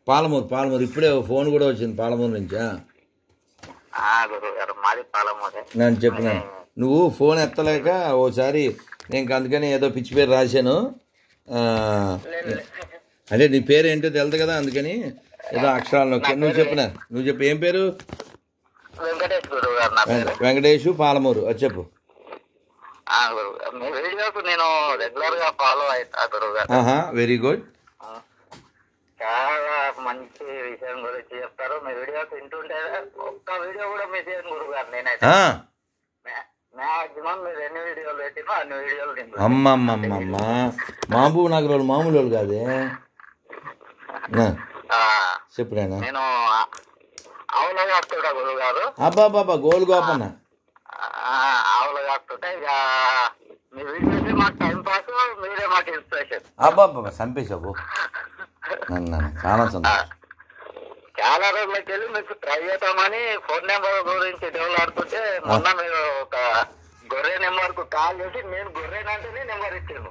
పాలమూరు ఇప్పుడే ఫోన్ కూడా వచ్చింది పాలమూరు నుంచా? గురువు మాది పాలమూరే. నేను చెప్పినాను నువ్వు ఫోన్ ఎత్తలేక ఓసారి నేను అందుకని ఏదో పిచ్చి పేరు రాశాను. అంటే నీ పేరు ఏంటో తెలుదు కదా, అందుకని ఏదో అక్షరాలు నువ్వు చెప్పు ఏం పేరు? వెంకటేష్ గురువు గారు. వెంకటేష్ పాలమూరు. చెప్పు. మీ వీడియోస్ నేను రెగ్యులర్ గా ఫాలో అవుతా గురువు గారు. Very good. చాలా మంచి విషయం గురించి చెప్తారు. మీ వీడియోస్ వింటుంటే ఒక్క వీడియో కూడా మిస్ అయ్యాను గురువు గారు. నేనైతే మాక్సిమం మీరు ఎన్ని వీడియోలు పెట్టినో అన్ని వీడియోలు అమ్మమ్మమ్మ మహబూబ్ నగర్ వాళ్ళు మామూలు వాళ్ళు కాదే. చెప్పు. నేను ఆవులగాస్తుడా గురువు గారు. అబ్బాబాబా గోల్ గోపన్న ఆవులగాస్తుంటే ఇక మీ వీడియోస్ మాకు టైం పాస్, మీరే మాకు ఇన్స్పిరేషన్. అబ్బాబాబా చంపేశావు చాలా సంతోషం. చాలా రోజులకి వెళ్ళి మీకు ట్రై చేద్దామని ఫోన్ నెంబర్ గురించి డెవలప్ మొన్న మీరు ఒక గొర్రె నెంబర్ కు కాల్ చేసి నేను గొర్రెనంటేనే నెంబర్ ఇచ్చాను.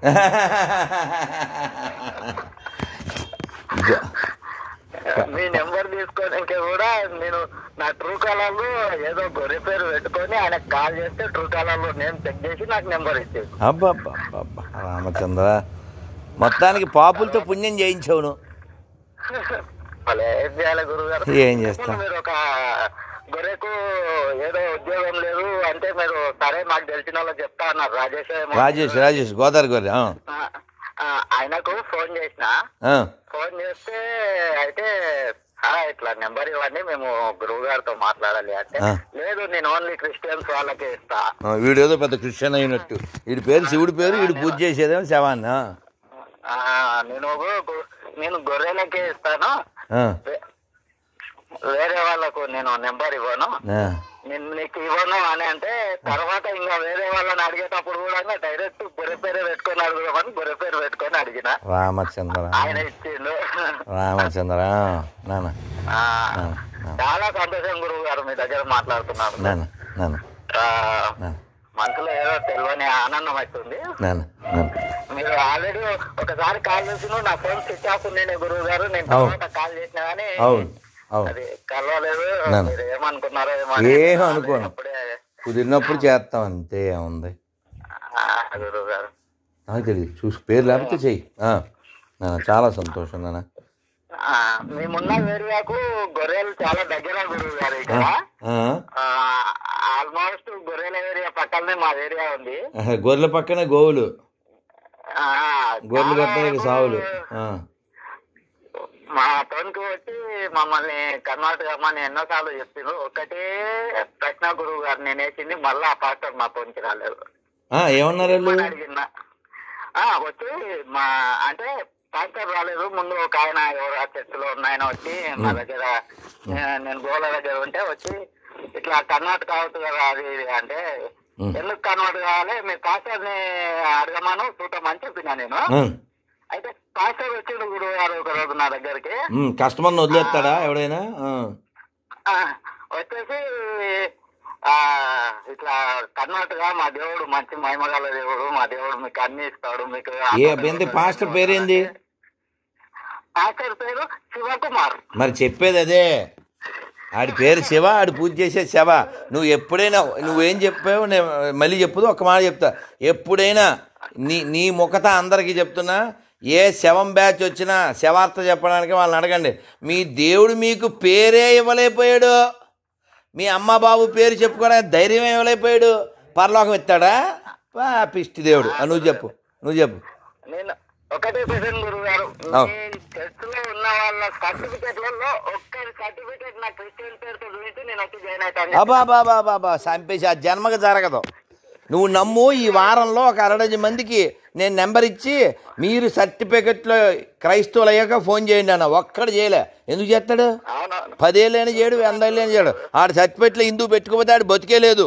మీ నెంబర్ తీసుకోవడానికి కూడా నేను నా ట్రూ కాలర్ లో ఏదో గొర్రె పేరు పెట్టుకొని ఆయనకు కాల్ చేస్తే ట్రూ కాలర్ లో నేను చెక్ చేసి నాకు నెంబర్ ఇచ్చేది. అబ్బాబ్బా రామచంద్ర, మొత్తానికి పాపులతో పుణ్యం చేయించావు. అలా ఏం చేయాలి గురువు గారు? ఏం చేస్తా, మీరు ఒక గొర్రెకు ఏదో ఉద్యోగం లేదు అంటే మీరు సరే మాకు తెలిసిన వాళ్ళు చెప్తా అన్నారు. రాజేష్ గోదావరి గొర్రె. ఆయనకు ఫోన్ చేసిన, ఫోన్ చేస్తే అయితే ఇట్లా నెంబర్ ఇవ్వండి మేము గురువు గారితో మాట్లాడాలి అంటే, లేదు నేను ఓన్లీ క్రిస్టియన్స్ వాళ్ళకే ఇస్తా. వీడేదో పెద్ద క్రిస్టియన్ అయినట్టు, వీడి పేరు శివుడి పేరు, వీడు పూజ చేసేదేమో శవాన్న. నేను గొర్రెలకే ఇస్తాను, వేరే వాళ్ళకు నేను నెంబర్ ఇవ్వను, నేను నీకు ఇవ్వను అని అంటే, తర్వాత ఇంకా వేరే వాళ్ళని అడిగేటప్పుడు కూడా డైరెక్ట్ గొర్రె పేరే పెట్టుకొని అడుగుదామని గొర్రె పేరు పెట్టుకొని అడిగిన. రామచంద్ర ఆయన ఇచ్చిండు. రామచంద్ర చాలా సంతోషం గురువు గారు మీ దగ్గర మాట్లాడుతున్నాను. మనసులో ఏదో తెలియని ఆనందం అవుతుంది. మీరు ఆల్రెడీ ఒకసారి కాల్ చేసిన నా ఫోన్ స్విచ్ ఆఫ్ ఉండే గురువు గారు, నేను తర్వాత కాల్ చేసిన కానీ అది కలవలేదు. మీరు ఏమనుకున్నారో ఏమనుకోను, కుదిరినప్పుడు చేస్తాం అంతే. ఏముంది గురువు గారు, నాకు తెలియదు, చూసి పేరు లేకపోతే చెయ్యి. చాలా సంతోషం నాన్న. మేమున్న ఏరియాకు గొర్రెలు చాలా దగ్గర గురువు గారు. ఇక్కడ ఆల్మోస్ట్ గొర్రెల ఏరియా పక్కనే మా ఏరియా ఉంది. గొర్రెల పక్కనే గోవులు, గొర్రెలు పక్కన సావులు. మా తోనికి వచ్చి మమ్మల్ని కర్ణాటక అమ్మని ఎన్నోసార్లు చెప్పిండ్రు. ఒకటే ప్రశ్న గురువు గారు నేను వేసింది, మళ్ళీ ఆ పాస్టర్ మా తోనికి రాలేదు. ఏమన్నారు అడిగినా వచ్చి మా అంటే పాస్టర్ రాలేదు. ముందు ఒక ఆయన ఎవరు ఆ చర్చిలో ఉన్న ఆయన వచ్చి మా దగ్గర, నేను గోల దగ్గర ఉంటే వచ్చి ఇట్లా కర్ణాటక అవుతుంది కదా అది అంటే, ఎందుకు కర్ణాటక కావాలి మీ పాస్టర్ ని అడగమను చూడమని చెప్పినా నేను. అయితే పాస్టర్ వచ్చిండు గురువు గారు ఒక రోజు నా దగ్గరికి. కస్టమర్ వదిలేస్తాడా ఎవడైనా? వచ్చేసి ఇట్లా కర్ణాటక మా దేవుడు మంచి మహిమగల దేవుడు, మా దేవుడు మీకు అన్ని ఇస్తాడు. మీకు పాస్టర్ పేరేంది? పాస్టర్ పేరు శివకుమార్. మరి చెప్పేది అదే, ఆడి పేరు శివ, ఆడి పూజ చేసే శివ. నువ్వు ఎప్పుడైనా నువ్వేం చెప్పావు నేను మళ్ళీ చెప్పుదు, ఒక్క మాట చెప్తా. ఎప్పుడైనా నీ ముఖత అందరికీ చెప్తున్నా, ఏ శవం బ్యాచ్ వచ్చినా శవార్త చెప్పడానికి వాళ్ళని అడగండి. మీ దేవుడు మీకు పేరే ఇవ్వలేకపోయాడు, మీ అమ్మ బాబు పేరు చెప్పుకోవడానికి ధైర్యం ఇవ్వలేకపోయాడు, పరలోకం ఇస్తాడా? పిష్టి దేవుడు. నువ్వు చెప్పు. నేను ఒకటే క్వశ్చన్ గురువు గారు, చర్చిలో ఉన్న వాళ్ళ సర్టిఫికెట్లలో ఒక్క సర్టిఫికెట్ నా క్రిస్టియన్ పేరుతో చూసి నేను వచ్చి జాయిన్ అవుతాను. బాబా చంపేసి ఆ జన్మకు జరగదు. నువ్వు నమ్ము, ఈ వారంలో ఒక 60 మందికి నేను నెంబర్ ఇచ్చి మీరు సర్టిఫికెట్లో క్రైస్తవులు అయ్యాక ఫోన్ చేయండి అన్న. ఒక్కడు చేయలే. ఎందుకు చేస్తాడు? 10 ఏళ్ళైనా చేయడు, 100 ఏళ్ళైనా చేయడు. ఆడు సర్టిఫికెట్లో హిందూ పెట్టుకోపోతే ఆడు బతికే లేదు.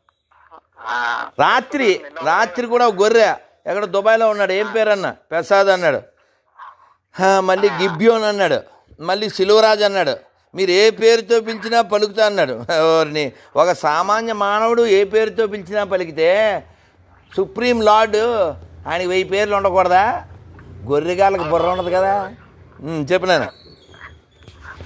రాత్రి కూడా గొర్రె ఎక్కడ దుబాయ్లో ఉన్నాడు, ఏం పేరు అన్న, ప్రసాద్ అన్నాడు, మళ్ళీ గిబ్యోన్ అన్నాడు, మళ్ళీ సిలువరాజ్ అన్నాడు. మీరు ఏ పేరుతో పిలిచినా పలుకుతా అన్నాడు. ఎవరిని? ఒక సామాన్య మానవుడు ఏ పేరుతో పిలిచినా పలికితే సుప్రీం లార్డు ఆయనకి 1000 పేర్లు ఉండకూడదా? గొర్రెగాళ్ళకి బుర్ర ఉండదు కదా. చెప్పినాను.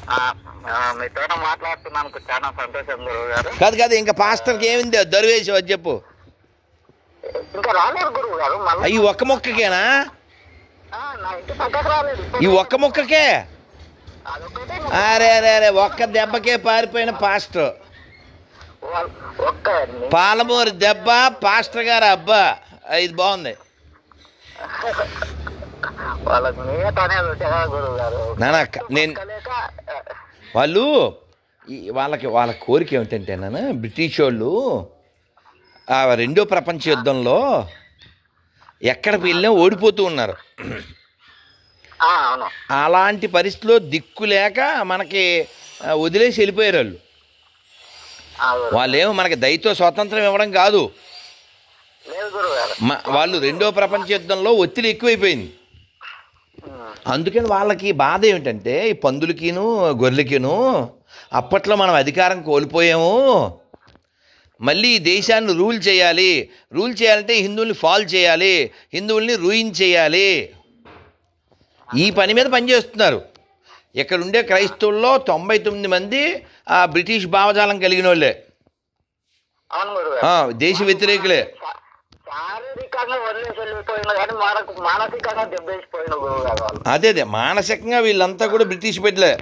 మీతో మాట్లాడుతున్నాను, చాలా సంతోషం గురువు గారు. కాదు కాదు, ఇంకా పాస్టర్కి ఏమింది దరువేసి అది చెప్పు. ఇంకా రాలేదు గురువు గారు. ఈ ఒక్క మొక్కకేనా? నా ఇంటి పక్కకు రాలేదు. ఈ ఒక్క మొక్కకే? అరే అరే అరే, ఒక్క దెబ్బకే పారిపోయిన పాస్టర్. పాలమూరు దెబ్బ, పాస్టర్ గారు అబ్బా, ఇది బాగుంది. నేను వాళ్ళ కోరిక ఏమిటంటే బ్రిటిష్ వాళ్ళు ఆ రెండో ప్రపంచ యుద్ధంలో ఎక్కడికి వెళ్ళినా ఓడిపోతూ ఉన్నారు. అలాంటి పరిస్థితిలో దిక్కు లేక మనకి వదిలేసి వెళ్ళిపోయారు వాళ్ళు. వాళ్ళేమో మనకి దయతో స్వాతంత్రం ఇవ్వడం కాదు, వాళ్ళు రెండో ప్రపంచ యుద్ధంలో ఒత్తిడి ఎక్కువైపోయింది. అందుకని వాళ్ళకి బాధ ఏమిటంటే ఈ పందులకిను గొర్రెలకిను అప్పట్లో మనం అధికారం కోల్పోయాము, మళ్ళీ ఈ దేశాన్ని రూల్ చేయాలంటే హిందువుల్ని ఫాల్ చేయాలి, హిందువుల్ని రూయిన్ చేయాలి, ఈ పని మీద పనిచేస్తున్నారు. ఇక్కడ ఉండే క్రైస్తవుల్లో 99 మంది ఆ బ్రిటిష్ భావజాలం కలిగిన వాళ్ళే, దేశ వ్యతిరేకులే. అదే అదే, మానసికంగా వీళ్ళంతా కూడా బ్రిటిష్ బిడ్డలే.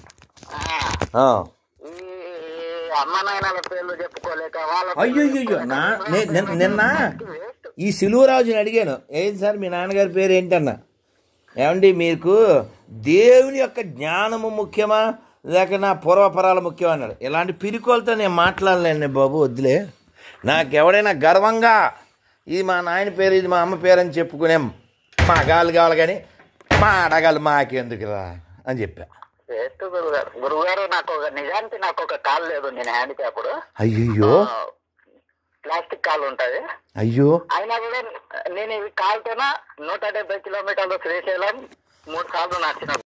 అయ్యో నిన్న ఈ సిలువరాజుని అడిగాను, ఏంటి సార్ మీ నాన్నగారి పేరు ఏంటన్నా, ఏమండి మీకు దేవుని యొక్క జ్ఞానము ముఖ్యమా లేక నా పూర్వపరాలు ముఖ్యమా అన్నాడు. ఇలాంటి పిరికోలతో నేను మాట్లాడలేండి బాబు, వద్దులే. నాకెవడైనా గర్వంగా ఇది మా నాయన పేరు ఇది మా అమ్మ పేరు అని చెప్పుకునే మా గాలు కావాలి, కానీ మా అడగాలి మాకెందుకురా అని చెప్పా. గురుగారు నాకు నిజానికి నాకు ఒక కాల్ లేదు, నేను హ్యాండిక్యాప్డ్. అయ్యో, ప్లాస్టిక్ కాల్ ఉంటుంది. అయ్యో, అయినా కూడా నేను ఈ కాల్తోన 170 కిలోమీటర్లు శ్రీశైలం 3 సార్లు నడిచిన.